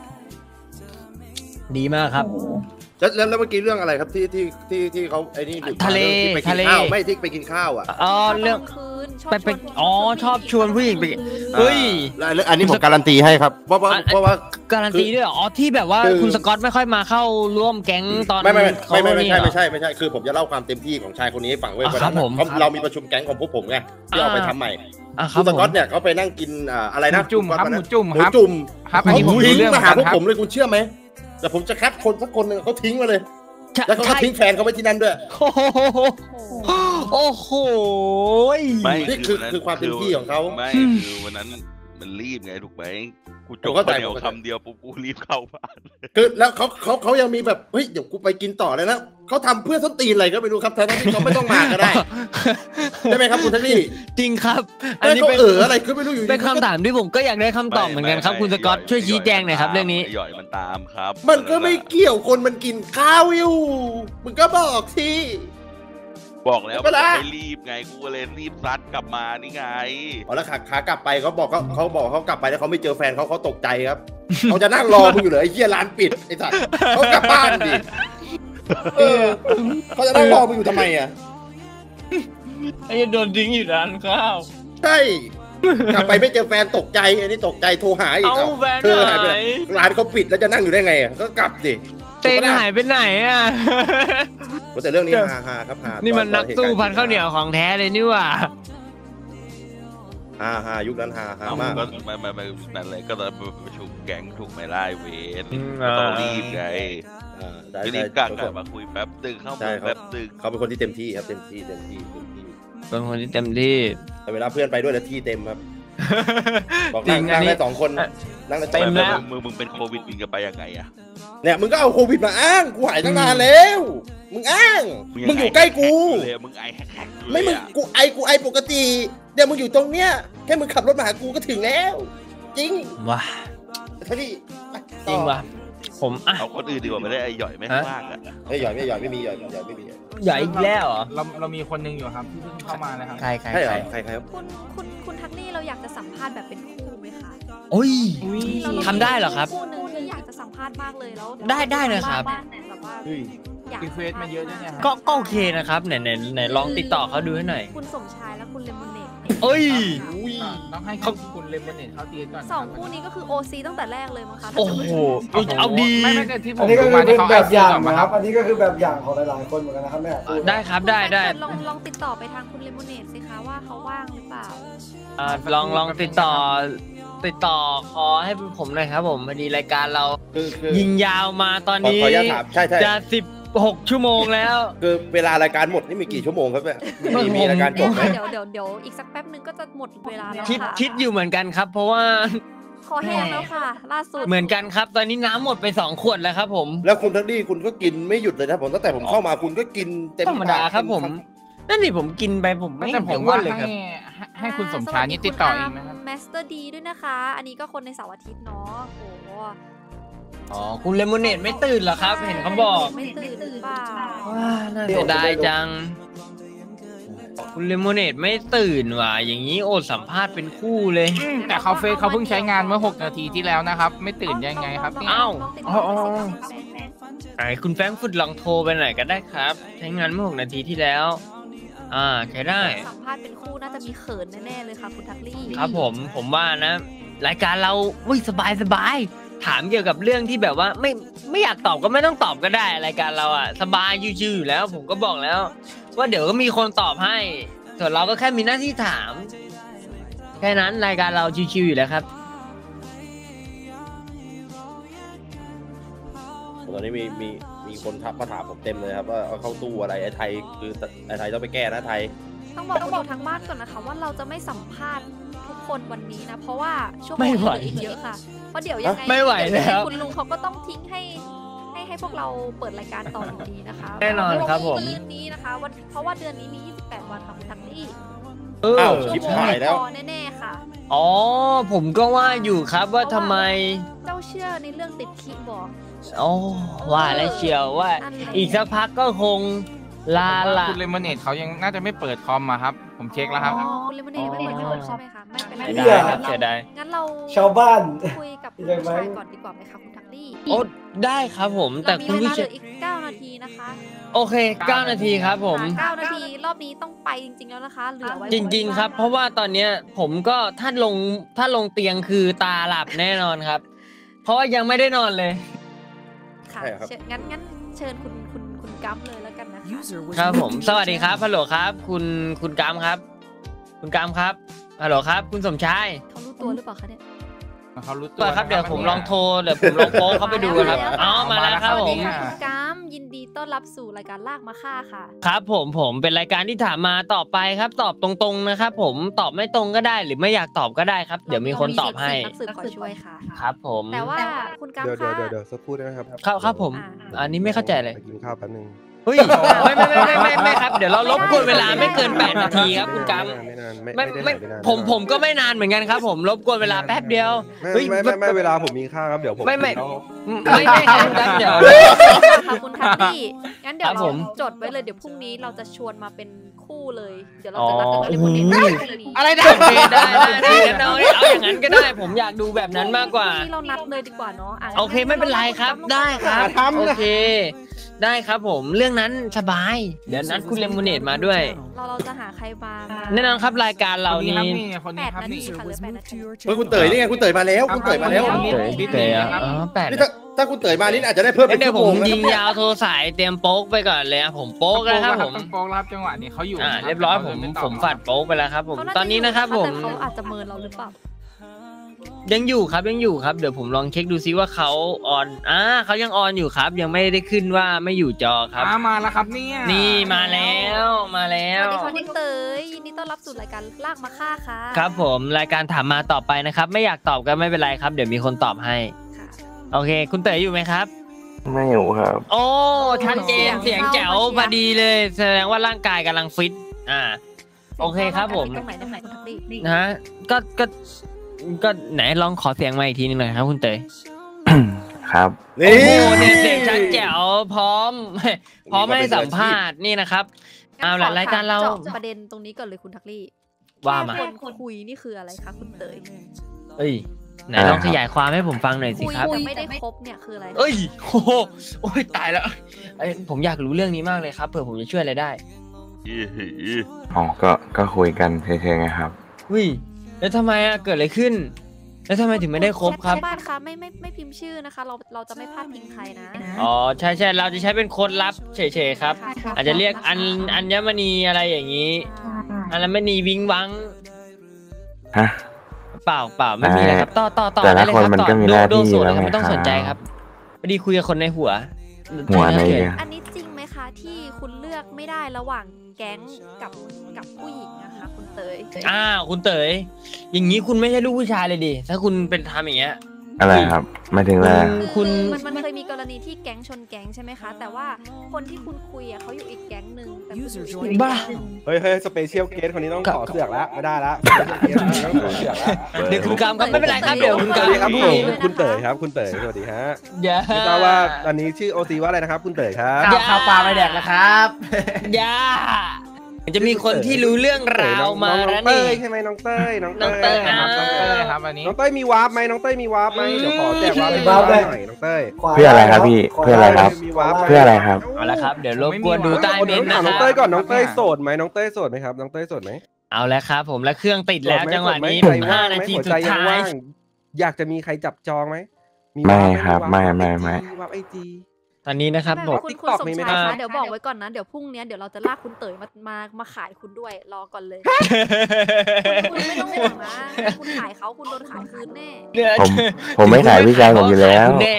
ดีมากครับแล้วแล้วเมื่อกี้เรื่องอะไรครับที่ที่ที่ที่เขาไอ้นี่ทะเลทะเลไม่ที่ไปกินข้าวอ่ะอ๋อเรื่องไปไปอ๋อชอบชวนผู้หญิงไปเฮ้ยอันนี้ผมการันตีให้ครับเพราะว่าเพราะว่าการันตีด้วยอ๋อที่แบบว่าคุณสกอตไม่ค่อยมาเข้าร่วมแก๊งตอนไม่ไม่ไม่ไม่ไม่ใช่ไม่ใช่ไม่ใช่คือผมจะเล่าความเต็มที่ของชายคนนี้ให้ฟังไว้วันนั้นเรามีประชุมแก๊งของพวกผมไงที่เอาไปทำใหม่คุณสกอตเนี่ยเขาไปนั่งกินอะไรนะจุ่มครับหมูจุ่มหมูจุ่มครับอันนี้ผมทิ้งมาหาพวกผมเลยคุณเชื่อไหมแต่ผมจะคัดคนสักคนหนึ่งเขาทิ้งมาเลยแล้วเขาทิ้งแฟนเขาไว้ที่นั่นด้วยโอ้โหนี่คือคือความเป็นที่ของเขาไม่คือวันนั้นมันรีบไงถูกไหมกูจบข้าวเหนียวคำเดียวปุ๊บกูรีบเข้าบ้านคือแล้วเขาเขาเขายังมีแบบเฮ้ยเดี๋ยวกูไปกินต่อเลยนะเขาทำเพื่อส้นตีนอะไรก็ไม่รู้ครับแทนที่เขาไม่ต้องมาก็ได้ใช่ไหมครับคุณทักลี่จริงครับอันนี้เป็นเอออะไรก็ไม่รู้อยู่เป็นคำถามที่ผมก็อยากได้คำตอบเหมือนกันครับคุณสกอตช่วยชี้แจงหน่อยครับเรื่องนี้หย่อยมันตามครับมันก็ไม่เกี่ยวคนมันกินข้าวอยู่มึงก็บอกทีบอกแล้วไม่รีบไงกูเลยรีบซัดกลับมานี่ไงอ๋อแล้วขาขากลับไปเขาบอกเขาเขาบอกเขากลับไปแล้วเขาไม่เจอแฟนเขาเขาตกใจครับเขาจะนั่งรอมึงอยู่เลยไอ้เหี้ยร้านปิดไอ้สัตว์เขากลับบ้านดิเออเขาจะนั่งรอมึงอยู่ทำไมอ่ะไอ้โดนทิ้งอยู่ร้านข้าวใช่กลับไปไม่เจอแฟนตกใจอันนี้ตกใจโทรหาอีกเธอหายไปร้านเขาปิดแล้วจะนั่งอยู่ได้ไงก็กลับดิเต้นหายไปไหนอ่ะแต่เรื่องนี้ฮาฮาครับฮานี่มันนักสู้พันข้าวเหนียวของแท้เลยนี่ว่าฮาฮายุคนั้นฮาฮามากก็ไม่ไม่ไม่นั่นเลยก็ต้องประชุมแก๊งถูกไหมล่ะเวทต้องรีบไงรีบกักมาคุยแป๊บตึงเข้ามาแป๊บตึงเขาเป็นคนที่เต็มที่ครับเต็มที่เต็มที่เต็มที่เป็นคนที่เต็มที่แต่เวลาเพื่อนไปด้วยแล้วที่เต็มครับบอกนั่งนั่งได้สองคนนั่งเต็มแล้วมึงมึงเป็นโควิดมึงจะไปยังไงอะเนี่ยมึงก็เอาโควิดมาอ้างกูหายตั้งนานแล้วมึงอ้างมึงอยู่ใกล้กูมึงไอไม่มึงกูไอกูไอปกติเดี๋ยวมึงอยู่ตรงเนี้ยแค่มึงขับรถมาหากูก็ถึงแล้วจริงว้าเท่านี้จริงว่ะผมเอาคนอื่นดีกว่าไม่ได้ไอหย่อยไม่มากอะไอหย่อยไม่หย่อยไม่มีหย่อยหย่อยไม่มีใหญ่อีกแล้วเหรอเราเรามีคนหนึ่งอยู่ครับที่เพิ่งเข้ามานะครับใครใครใครใครใครครับคุณคุณคุณทักนี่เราอยากจะสัมภาษณ์แบบเป็นคู่ไหมคะโอ้ยทำได้เหรอครับคู่นึงที่อยากจะสัมภาษณ์มากเลยแล้วได้ได้เลยครับรีเควสมาเยอะด้วยเนี่ยก็ก็โอเคนะครับไหนไหนไหนลองติดต่อเขาดูให้หน่อยคุณสมชายและคุณเลมอนเนตเอ้ยต้องให้คุณเลมอนเนตเขาตีก่อนสองคู่นี้ก็คือโอซีตั้งแต่แรกเลยมั้งคะโอ้โหเอาดีไม่ไม่แต่ที่ผมอันนี้ก็คือเป็นแบบอย่างนะครับอันนี้ก็คือแบบอย่างของหลายๆคนเหมือนกันนะครับแม่ได้ครับได้ได้ลองลองติดต่อไปทางคุณเลมอนเนตสิคะว่าเขาว่างหรือเปล่าอ่าลองลองติดต่อติดต่อขอให้ผมหน่อยครับผมพอดีรายการเรายิงยาวมาตอนนี้จะสิบหกชั่วโมงแล้วคือเวลารายการหมดนี่มีกี่ชั่วโมงครับเนี่ยมีมีรายการจบไหมเดี๋ยวเดี๋ยวเดี๋ยวอีกสักแป๊บนึงก็จะหมดเวลาแล้วคิดคิดอยู่เหมือนกันครับเพราะว่าคอแห้งแล้วค่ะล่าสุดเหมือนกันครับตอนนี้น้ำหมดไปสองขวดแล้วครับผมแล้วคุณทักดี้คุณก็กินไม่หยุดเลยนะผมตั้งแต่ผมเข้ามาคุณก็กินเต็มธรรมดาครับผมนั่นนี่ผมกินไปผมไม่แต่ผมว่าให้ให้คุณสมชายนี่ติดต่อเองนะครับแมสเตอร์ดีด้วยนะคะอันนี้ก็คนในเสาร์อาทิตย์เนาะโอ้อ๋อคุณเลมอนเนตไม่ตื่นเหรอครับเห็นเขาบอกไม่ตื่นหรือเปล่าว้าน่าเสียดายจังคุณเลมอนเนตไม่ตื่นว่ะอย่างนี้โอดสัมภาษณ์เป็นคู่เลยแต่เขาเฟซเขาเพิ่งใช้งานเมื่อหกนาทีที่แล้วนะครับไม่ตื่นยังไงครับอ้าวไอ้คุณแฟงฟุตลองโทรไปหน่อยก็ได้ครับใช้งานเมื่อหกนาทีที่แล้วอ่าใช้ได้สัมภาษณ์เป็นคู่น่าจะมีเขินแน่ๆเลยค่ะคุณทักลี่ครับผมผมว่านะรายการเราอุ้ยสบายสบายถามเกี่ยวกับเรื่องที่แบบว่าไม่ไม่อยากตอบก็ไม่ต้องตอบก็ได้รายการเราอ่ะสบายชิวๆอยู่แล้วผมก็บอกแล้วว่าเดี๋ยวก็มีคนตอบให้ส่วนเราก็แค่มีหน้าที่ถามแค่นั้นรายการเราชิวๆอยู่แล้วครับตอนนี้มีมีมีคนทักมาถามผมเต็มเลยครับว่าเอาเข้าตู้อะไรไอ้ไทยคือไอ้ไทยต้องไปแก้นะไทยต้องบอกคุณทางบ้านก่อนนะคะว่าเราจะไม่สัมภาษณ์ทุกคนวันนี้นะเพราะว่าช่วงไม่นี้ไหวเหลืออีกเยอะค่ะเพราะเดี๋ยวยังไงไม่ไหวแล้วคุณลุงเขาก็ต้องทิ้งให้ให้ให้พวกเราเปิดรายการต่ออยู่ดีนะคะแน่นอนครับผมเดือนนี้นะคะวันเพราะว่าเดือนนี้มียี่สิบแปดวันค่ะคุณทักลี่เอออ้าวชิบหายแล้วพอแน่ๆค่ะอ๋อผมก็ว่าอยู่ครับว่าทำไมเจ้าเชื่อในเรื่องติดคีย์บอร์ดโอ้ว่าแล้วเชียวว่านั่นแหละอีกสักพักก็คงลาละคุณเลมอนเนตเขายังน่าจะไม่เปิดคอมมาครับ ผมเช็คแล้วครับอ๋อคุณเลมอนเนตไม่เปิดคอมใช่ไหมคะไม่เป็นไรเสียดายครับเสียดายงั้นเราชาวบ้านคุยกับคุณได้ไหมชายก่อนดีกว่าไหมคะคุณทักลี่โอ้ได้ครับผมแต่เรามีคุณเวผู้ลาชเหลืมออีกเก้านาทีนะคะโอเคเก้านาทีครับผมเก้านาทีรอบนี้ต้องไปจริงๆแล้วนะคะเหลือไว้จริงๆครับ เพราะว่าตอนเนี้ยผมก็ถ้าลงถ้าลงเตียงคือตาหลับแน่นอนครับ เพราะว่ายังไม่ได้นอนเลยค่ะใช่ครับเชิญงั้นงั้นเชิญคุณคุณคุณกัมเลยแล้วกันนะคะครับผมสวัสดีครับฮัลโหลครับ คุณคุณกามครับ คุณกามครับฮัลโหลครับ คุณสมชายเขารู้ตัวหรือเปล่าคะเนี่ยเขารู้ตัวตัวครับเดี๋ยวผมลองโทรเดี๋ยวผมลองโป๊กเข้าไปดูครับอ๋อมาแล้วครับสวัผสดีมค่ะคุณกัมยินดีต้อนรับสู่รายการลากมาฆ่าค่ะครับผมผมเป็นรายการที่ถามมาตอบไปครับ ตอบตรงๆนะครับผมตอบไม่ตรงก็ได้หรือไม่อยากตอบก็ได้ครับ เดี๋ยวมีคนตอบให้นักสืบขอช่วยค่ะครับผมแต่ว่าคุณกัมเดี๋ยวคะเดี๋ยวเดี๋ยวสักครู่ได้ไหมครับครับครับผม อันนี้ไม่เข้าใจเลยไปกินข้าวแป๊บนึงเฮ้ยไม่ไม่ไม่ไม่ไม่ครับเดี๋ยวเราลบกวนเวลาไม่เกินแปดนาทีครับคุณกัมไม่นานไม่ไม่ไม่ไม่ได้หายปนานผมผมก็ไม่นานเหมือนกันครับ ผมรบกวนเวลาแป๊บเดียวไม่เฮ้ยไม่ไม่ไม่เวลาผมมีค่าครับเดี๋ยวผมไม่ไม่กินข้าวไม่ไม่ครับครับเดี๋ยวค่ะคุณทักลี่งั้นเดี๋ยวครับเราผมจดไว้เลยเดี๋ยวพรุ่งนี้เราจะชวนมาเป็นคู่เลย เดี๋ยวเราอ๋อจะนัดกันในวันนี้โอ้โหพรุ่งนี้อะไรนะโอเคได้ได้ได้งั้นเอาเอาอย่างนั้นก็ได้ ผมอยากดูแบบนั้นมากกว่าพรุ่งนี้เรานัดเลยดีกว่าเนาะะโอเคไม่เป็นไรครับได้ครับโอเค ได้ครับผมเรื่องนั้นสบาย เดี๋ยวนัดคุณเลมอนเนตมาด้วยเราเราจะหาใครมามาแน่นอนครับรายการเราคนนี้นี้ครับนี่คนแปนี้ดครับนาทีนี่ค่ะเหลือแปดนาทีเฮ้ยคุณเต๋ยนี่ไงคุณเต๋ยมาแล้วคุณเต๋ยมาแล้วครับเต๋ยเต๋ยอ่ะอ๋อแปดนี่ถ้าถ้าคุณเต๋ยมานี่อาจจะได้เพิ่มเป็นเดี๋ยวชั่วผโมมงนะยิงยาวโทรสายเตรียมโป๊กไปก่อนเลยอะผมโป๊กแล้วครับผมต้องโป๊กแล้วครับจังหวะนี้เขาอยู่อ่าคเรียบร้อยผมผมฝัดโป๊กไปแล้วครับ ผมเขาาจตอนนี้นะครับ ผมแต่เขาอาจจะเมินเราหรือเปล่ายังอยู่ครับยังอยู่ครับเดี๋ยวผมลองเช็คดูซิว่าเขาออนอ่าเขายังออนอยู่ครับ ยังไม่ได้ขึ้นว่าไม่อยู่จอครับอ่ามาแล้วครับเนี่ยนี่มาแล้วมาแล้สววัสดีค่ะคุณเต๋ยยินดีต้อนรับสู่รายการลากมาฆ่าค่ะครับผมรายการถามมาต่อไปนะครับ ไม่อยากตอบก็ไม่เป็นไรครับ เดี๋ยวมีคนตอบให้ค่ะโอเค คุณเต๋ออยู่ไหมครับไม่อยู่ครับโอ้ชัดเจนเสีเสียยงงเข้าแจ๋วมาเชียร์พอดีเลย แสดงว่าร่างกายกำลังฟิตอ่า โอเคครับผมตรงไหนตรงไหนคุณทักลี่นะฮะก็ก็ก็ไหนลองขอเสียงมาอีกทีนึงหน่อยครับคุณเต๋อครับนี่โอ้โหเนี่ยเสียงชัดแจ๋วพร้อม พร้อมให้สัมภาษณ์นี่นะครับ เอาละงั้นขรายการเราเจาะประเด็นตรงนี้ก่อนเลยคุณทักลี่ว่ามาแค่คนคุยนี่คืออะไรคะคุณเต๋ยเอ้ยไหนลองขยายความให้ผมฟังหน่อยสิคุยครับแต่ไม่ได้คบเนี่ยคืออะไรเอ้ยโอ้โหโอ้ยตายแล้วเอ้ยผมอยากรู้เรื่องนี้มากเลยครับเผื่อผมจะช่วยอะไรได้อ๋อ ก็ ก็คุยกันเฉยๆไงครับอุ้ยแล้วทำไมอะเกิดอะไรขึ้น แล้วทำไมถึงไม่ได้คบครับแชทบ้านคะไม่ไม่ไม่พิมพ์ชื่อนะคะ เราเราจะไม่พลาดพิงใครนะอ๋อใช่ใช่เราจะใช้เป็นโค้ดลับเฉยๆครับค่ะอาจจะเรียกอันอัญมณีอะไรอย่างนี้ อัญมณีวิงวังฮะเปล่าเปล่าไม่มีอะไรครับต่อต่อต่อแต่ละได้เลยคนครับมันต่อก็มีโดหน้าโดที่โซนแล้วนะครับไงไม่ต้องสนใจคครัรับ บพอดีคุยกับคนในหัวหัวไหนเฉยอะอันนี้จริงไหมคะที่คุณเลือกไม่ได้ระหว่างแก๊งกับกับผู้หญิงนะคะคุณเตยๆอ้าวคุณเต๋ยอย่างนี้คุณไม่ใช่ลูกผู้ชายเลยดิถ้าคุณเป็นทำอย่างเงี้ยอะไรครับไม่ถึงแล้วคุณมันมันเคยมีกรณีที่แก๊งชนแก๊งใช่ไหมคะ แต่ว่าคนที่คุณคุยอ่ะเขาอยู่อีกแก๊งหนึ่งแต่คุณอยู่อีกบ้าเฮ้ยเฮ้ยสเปเชียลเกสคนนี้ต้องขอเสือกแล้วไม่ได้ละต้องขอเสือกแล้วเดี๋ยวคุณกามครับไม่เป็นไรครับเดี๋ยวคุณสกาวัมสดีครับผมคุณเต๋อครับคุณเต๋อสวัสดีฮะอย่าไม่ทราบว่าอันนี้ชื่อโอซีว่าอะไรนะครับคุณเต๋อครับอย่าข้าวปลาไปแดกแล้วครับอย่าจะมีคนที่รู้เรื่องราวมาน้แล้อวงเต้นี่ยใช่ไหมน้องเต้ยน้องน้องเต้ยน้อ่าองต้องเต้เลย ยครับอันนี้น้องเต้ยมีวาร์ปไหมน้องเต้ยมีวาร์ปไหมเดี๋ยวขอแจกวาร์ปให้วาร์ปเลยหน่อยน้องเต้ยเพื่ออะไรครับพี่เพื่ออะไรครับเพื่ออะไรครับเอาละครับเดี๋ยวรบกวนดูใต้เมนต์ถามนะคน้รัองบเต้ยก่อนน้องเต้ยโสดไหมน้องเต้ยโสดไหมครับน้องเต้ยโสดไหมเอาแล้วครับผมและเครื่องติดแล้วจังหวะนี้โสดไหมห้านาทีหัวสุใจดยังท้ายว่างอยากจะมีใครจับจองไหมไม่ครับไม่ไม่ไม่วาร์ปไอจีตอนนี้นะครับผมคุณคุณสมชายคะเดี๋ยวบอกไว้ก่อนนะเดี๋ยวพรุ่งนี้เดี๋ยวเราจะลากคุณเต๋ยมามามาขายคุณด้วยรอก่อนเลย คุณไม่ต้องห่วงนะคุณขายเขาคุณโดนขายคืนแน่ผมผมไม่ขายพี่ชายผมอยู่แล้วแน่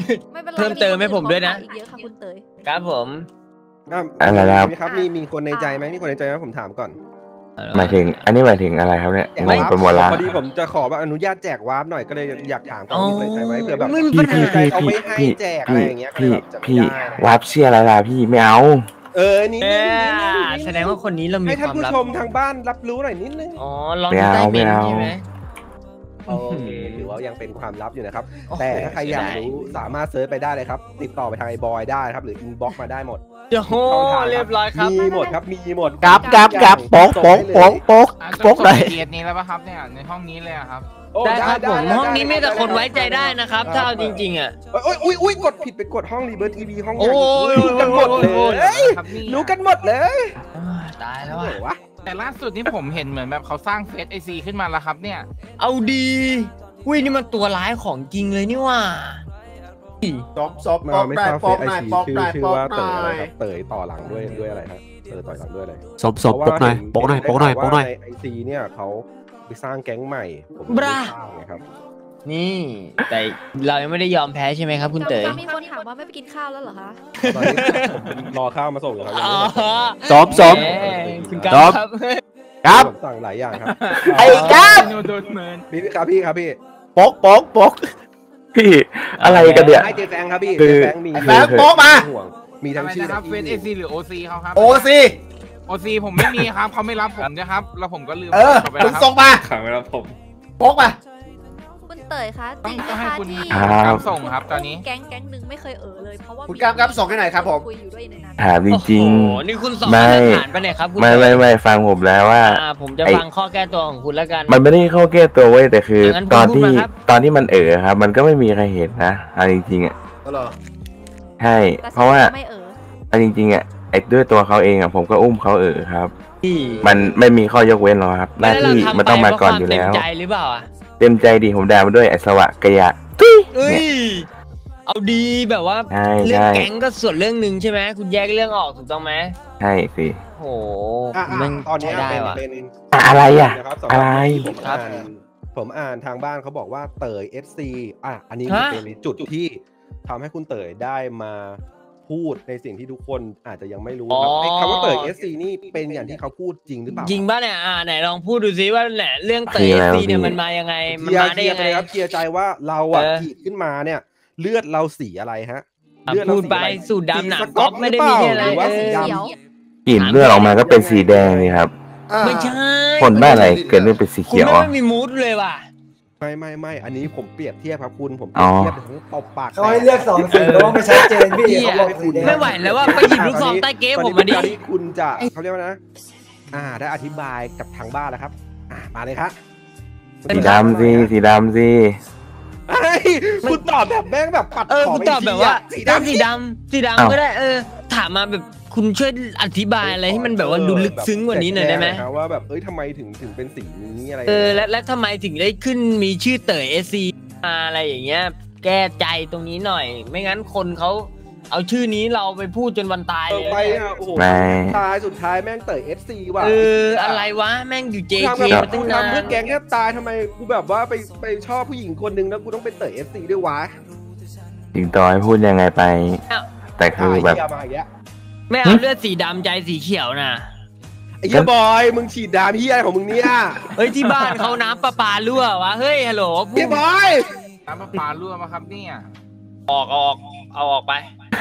ไม่เป็นไรเพิ่มเติมให้ผมด้วยนะอีกเยอะค่ะคุณเตยครับผมอะไรนะครับมีครับมีมีคนในใจไหมมีคนในใจไหมผมถามก่อนหมายถึง อันนี้หมายถึงอะไรครับเนี่ยงงไปหมดละพอดีผมจะขอแบบอนุญาตแจกวาร์ปหน่อยก็เลยอยากถามความคิดในใจไว้เผื่อแบบไม่มีพี่ปัญพี่หาพี่เขาพี่ไม่ให้พี่แจกอะไรอย่างเงี้ยก็เลพี่ยแบบจะไม่พี่ได้วาร์ปเชียอะไรล่ะพี่ไม่เอาเออนิดเอนึงอแสดงว่าคนนี้เรามีให้คท่านวามผู้ลับชมทางบ้านรับรู้หน่อยนิดนึงอ๋อลองดูใต้เมนใช่ไหมโอเคหรือว่ายังเป็นความลับอยู่นะครับโอ้โหแต่ถ้าใครอยากเสียดายรู้สามารถเซิร์ชไปได้เลยครับ ติดต่อไปทางไอ้บอยได้ครับหรืออินบ็อกมาได้หมดโอ้โหเรียบร้อยครับมีหมดครับมีหมดกับกับกับโป๊กโป๊กโป๊กโป๊กอ่ะโป๊กจะได้ส่งเกียรตินี้แล้วป่ะครับเนี่ยในห้องนี้เลยอะครับโอ้ได้ครับผมได้ห้องนี้มีแต่คนไว้ใจได้ได้นะครับ ถ้าเอาจริงๆอ่ะโอ้ยอุ้ยอุ้ยกดผิดไปกดห้องรีเบิร์ทีวีห้องใหโอ้ญ่ยรู้กันหมดเลยโอ้ยครับนี่รู้กันหมดเลยตายแล้วโอ้อ่ะโหวะแต่ล่าสุดนี่ผมเห็นเหมือนแบบเขาสร้างเฟซไอซีขึ้นมาแล้วครับเนี่ยเอาดีอุ้ยนี่มันตัวร้ายของจริงเลยนี่ว่าซอบซอบมาปอกไม่ได้ทราบปเฟอกซไอได้ซีปอกชื่อได้ชื่อปอกว่าเต๋อได้อะไรครับเต๋อต่อหลังด้วยด้วยอะไรครับเต๋อต่อหลังด้วยอะไรศพศพปกหน่อยปกหน่อยปกหน่อยปกหน่อยปกหน่อยไอซีเนี่ยเขาไปสร้างแก๊งใหม่ผมไม่ได้สร้างไงครับนี่ แต่เรายังไม่ได้ยอมแพ้ใช่ไหมครับ คุณเต๋อมีคนถามว่าไม่ไปกินข้าวแล้วเหรอคะตอนนี้ผมรอข้าวมาส่งอยู่ครับยังอ๋อไม่ได้ซอบซอบแหมคุณกาซอบครับครับผมสั่งหลายอย่างครับไอ้กับโดนเมินพี่ครับพี่ครับพี่โป๊กโป๊กโป๊กพี่อะไรกันเนี่ยให้เจแฟงครับพี่คืเจอแฟงมีแฟงโป๊กมาห่วงมีอะทั้งไรชื่อนะครับเฟและซที่เอซีหรือโอซีเขาครับโอซีโอซีผมไม่มีครับเขาไม่รับผมนะครับแล้วผมก็ลืมเออเขาไปมึแล้วงครับส่งมาขังไว้แล้วผมโป๊กมาคุณเตยคะจต้อริงงต้องนะให้คะคุณที่ครับส่งครับตอนนี้แก๊งแก๊งหนึ่งไม่เคยเออเลยเพราะว่าคุณกามครับส่งให้หน่อยครับผมคุยอยู่ด้วยในนั้นถามจริงโอ้โหนี่คุณสอนไม่มาตรฐานปะเนี่ยครับคุณๆไม่ไม่ไม่ฟังผมแล้วว่าอ่าผมจะไอ้ฟังข้อแก้ตัวของคุณแล้วกันมันไม่ได้เข้าแก้ตัวเว้ยแต่คืองั้นตอนพูดที่มาครับตอนที่มันเอ๋อครับ มันก็ไม่มีใครเห็นนะเอาจริงๆอ่ะก็เหรอใช่แต่เพราะว่าไม่เออเอาจริงๆอ่ะไอ้ด้วยตัวเขาเองอ่ะผมก็อุ้มเขาเอ๋อครับที่มันไม่มีข้อยกเว้นหรอกครับหน้าที่มันต้องมาก่อนอยู่แล้วเต็มใจหรือเปล่าอ่ะเต็มใจดีผมด่ามันด้วยไอ้สวะกะยะเอ้ยเอาดีแบบว่าใช่เรื่องใช่แก๊งก็ส่วนเรื่องหนึ่งใช่ไหมคุณแยกเรื่องออกถูกต้องไหมใช่สิโหอ่ะมัอ่ะนตอนนี้ใช้ได้เป็นว่ะเป็นอะอะไรอ่ะนะครับสำหอะรับไรผมครัอ่าบนผมอ่านทางบ้านเขาบอกว่าเตย เอฟ ซี อ่ะอันนี้ฮะเป็นจุดที่ทำให้คุณเตยได้มาพูดในสิ่งที่ทุกคนอาจจะยังไม่รู้ครับไอ้คำว่าเตย เอฟ ซี นี่เป็นอย่างที่เขาพูดจริงหรือเปล่าจริงป่ะเนี่ยอ่าไหนลองพูดดูซิว่าแหละเรื่องเตะคืออะไรวะซีเนี่ยพี่มันมายังไงเคมันลียร์มาเคได้ลียยัร์งไปไงเลยครับเคลียร์ใจว่าเราอ่ะเออขีดขึ้นมาเนี่ย เลือดเราสีอะไรฮะอ่ะเลือดเราพูดสีไปอะไรสูตรดำหนามสีก๊อฟไม่ได้มีแค่อะไรหรือว่าเอสีอดเดี๋ยวกลิ่นเลือดออกมาก็เป็นสีแดงนี่ครับไม่ใช่คนบ้าอะไรเกิดเรื่องเป็นสีคุณเขียวไม่อ่ะไม่มีมูดเลยว่ะไม่ไม่ไม่อันนี้ผมเปรียบเทียบครับคุณผมเปอ๋รียอบเทียบถึงตบปากเขาให้เลือกสองสีเพราะว่าไม่ชัดเจนพี่เหี้ยเขาบอกสีแดงไม่ไหวแล้วว่าไปหยิบลูกซองใต้เก๊ผมมาดิตอนนี้คุณจะเขาเรียกว่านะ อ่าได้อธิบายกับทางบ้านแล้วครับ อ่ามาเลยครับสีดำสิสีดำสิไอ้ยคุณตอบแบบแม่งแบบปัดเออขคุณตอบแบบว่าสีสีดำดำสีดำสีดำก็ได้เออ ถามมาแบบคุณช่วยอธิบายอะไรให้มันแบบว่าดูลึกซึ้งกว่านี้หน่อยได้ไหมครับว่าแบบเอ้ยทำไมถึงถึงเป็นสีนี้อะไรเออและและทำไมถึงได้ขึ้นมีชื่อเต๋อเอซีมาอะไรอย่างเงี้ย แก้ใจตรงนี้หน่อย ไม่งั้นคนเขาเอาชื่อนี้เราไปพูดจนวันตายเอเลอย ไปเนี่ยอ่ะโอ้โหไม่ตายสุดท้ายแม่งเตะ เอฟ ซี ว่ะเอออะไรวะแม่งอยู่ เจทำเคแบบมาตั้งกูนาทำเพื่อน แก๊งแทบตายทำไมกูแบบว่าไปไปชอบผู้หญิงคนหนึ่งแล้วกูต้องไปเตะ เอฟ ซี ด้วยวะถึงต่อให้พูดยังไงไป แต่คือแบบไอ้เหี้ยมาอีกแล้วไม่เอาเลือดสีดำใจสีเขียวนะไอ้เหี้ยบอยมึงฉีดดามเหี้ยอะไรของมึงเนี่ยเฮ้ยที่บ้านเขาน้ำประปารั่ววะเฮ้ยฮัลโหลเหี้ยบอยน้ำประปารั่วมาครับเนี่ยออกเอาออกเอาออกไป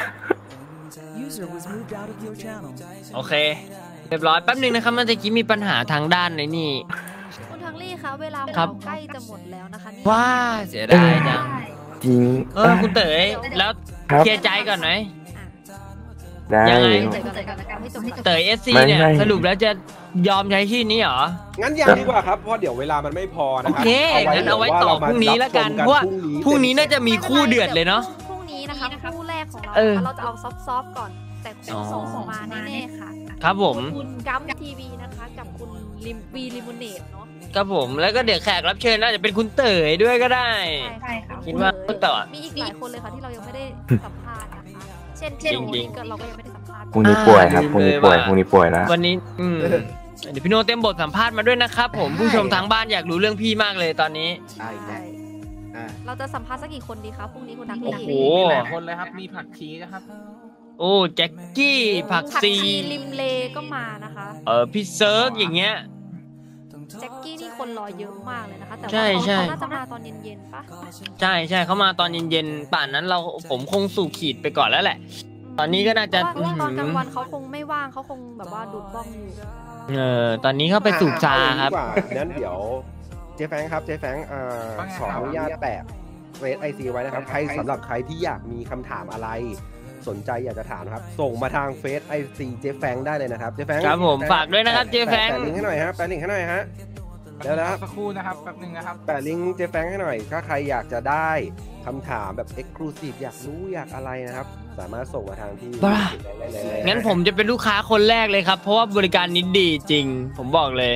โอเคเรียบร้อยแป๊บนึงนะครับมันจะกี้มีปัญหาทางด้านในนี่คุณทังลี่คะเวลาครัเราบใกล้จะหมดแล้วนะคะนี่ว้าเสียดายจังจริงเออคุณเต๋อแล้วครับเคลียร์ใจก่อนไหมได้ยังไงเตยก่อนเตยก่อนแล้วกันให้จบให้จบเต๋อเอสซีไม่เนี่ยไม่สรุปแล้วจะยอมใช้ชื่อนี้เหรองั้นยังดีกว่าครับเพราะเดี๋ยวเวลามันไม่พอนะโอครัเคงั้นเอาไว้ต่อพรุ่งนี้แล้วกันเพราะว่าพรุ่งนี้น่าจะมีคู่เดือดเลยเนาะพรุ่งนี้นะคะคู่แรกของเราเออนะคะเราจะเอาซอฟต์ๆก่อน แต่คู่สองมาแน่ๆค่ะครับผมคุณกัมทีวีนะคะ กับคุณลิมวีลิมูเนตเนาะครับผมแล้วก็เดี๋ยวแขกรับเชิญน่าจะเป็นคุณเต๋อด้วยก็ได้ใช่ค่ะคิดว่าคุณเต๋อมีอีกหลายคนเลยค่ะที่เรายังไม่ได้สัมภาษณ์นะคะเช่นเช่นจริงๆโอ้นี่ก็เราก็ยังไม่ได้สัมภาษณ์พรุ่งนี้ป่วยครับอ่าพรุ่งนี้ป่วยลืมเลยว่ะพรุ่งนี้ป่วยแล้ววันนี้อืมเดี๋ยวพี่โนเต็มบทสัมภาษณ์มาด้วยนะครับผมผู้ชมทางบ้านอยากรู้เรื่องพี่มากเลยตอนนี้ใช่เราจะสัมภาษณ์สักกี่คนดีคะพรุ่งนี้คุณดักโอ้โหมีหลายคนเลยครับ มีผักชีนะครับโอ้แจ็คกี้ผักผักซีชีริมเลก็มานะคะเออพี่เซิร์กอย่างเงี้ยแจ็คกี้นี่คนรอเยอะมากเลยนะคะแต่ว่าใช่ใช่เขาน่าจะมาตอนเย็นๆปะใช่ใช่เขามาตอนเย็นๆป่านนั้นเราผมคงสู่ขีดไปก่อนแล้วแหละ ตอนนี้ก็น่าจะเพราะว่าตอนกลางวันเขาคงไม่ว่างเขาคงแบบว่าดูดบ้องอยู่เออตอนนี้เขาไปสูบชาครับอ่ะเอาอย่างนี้ดีกว่างั้นเดี๋ยวเจแฟงครับเจแฟงอ่าขออนุญาตแปะเรทไอซีไว้นะครับใครสำหรับใครที่อยากมีคำถามอะไร สนใจอยากจะถามนะครับส่งมาทางเฟซไอซีเจแฟงได้เลยนะครับเจแฟงครับผมฝากด้วยนะครับเจแฟงแปะลิงก์ให้หน่อยฮะแปะลิงก์ให้หน่อยฮะเดี๋ยวนะสักครู่นะครับแป๊บนึงนะครับแปะลิงก์เจแฟงให้หน่อยถ้าใครอยากจะได้คำถามแบบ Exclusive อยากรู้อยากอะไรนะครับสามารถส่งมาทางที่บ้าได้เลยงั้นผมจะเป็นลูกค้าคนแรกเลยครับ เพราะว่าบริการนี้ดีจริง ผมบอกเลย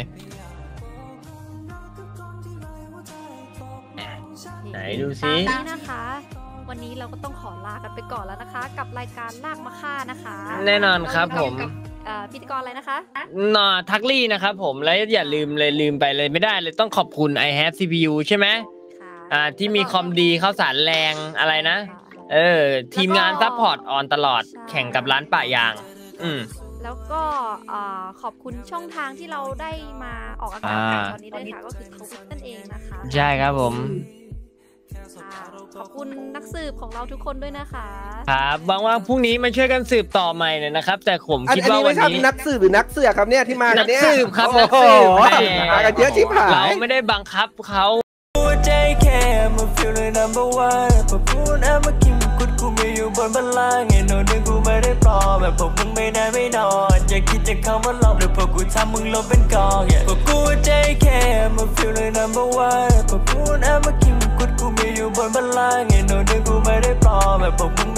ไหนดูซิตามนี้นะคะ วันนี้เราก็ต้องขอลากันไปก่อนแล้วนะคะ กับรายการลากมาฆ่านะคะแน่นอนครับผมเอ่อพิธีกรอะไรนะคะนอทักลี่นะครับผมแล้วอย่าลืมเลยลืมไปเลยไม่ได้เลยต้องขอบคุณ I have ซี พี ยู ใช่ไหมอ่าที่มีคอมดีข้าวสารแรงอะไรนะ เออ ทีมงานซัพพอร์ตออนตลอดแข่งกับร้านป่ายาง อืมแล้วก็เอ่อขอบคุณช่องทางที่เราได้มาออกอากาศอ่าตอนนี้ด้วยค่ะก็คือทวิตนั่นเองนะคะใช่ครับผมค่ะขอบคุณนักสืบของเราทุกคนด้วยนะคะครับหวังว่าพรุ่งนี้มาช่วยกันสืบต่อใหม่หน่อยนะครับ แต่ผมอันคิดอันว่านี้วัไม่นใช่นี้นักสืบหรือนักเสือกครับเนี่ยที่มากันเนี่ยนักสืบครับโอ้โหนักสืบแหมมากันเยอะชิบหายเราไม่ได้บังคับเขาใจแค่มาฟิลเลย number one พอพูดแล้วมากินกุดกูไม่อยู่บนบัลลังก์ไอ้โน่นนี่กูไม่ได้ปลอมแบบพวกมึงไม่ได้ไม่นอนอย่าคิดจะเข้ามาหลอกเดี๋ยวพวกกูทำมึงลบเป็นกองพวกกูใจแค่มาฟิลเลย number one พอพูดแล้วมากินกุดกูไม่อยู่บนบัลลังก์ไอ้โน่นนี่กูไม่ได้ปลอมแบบพวกมึง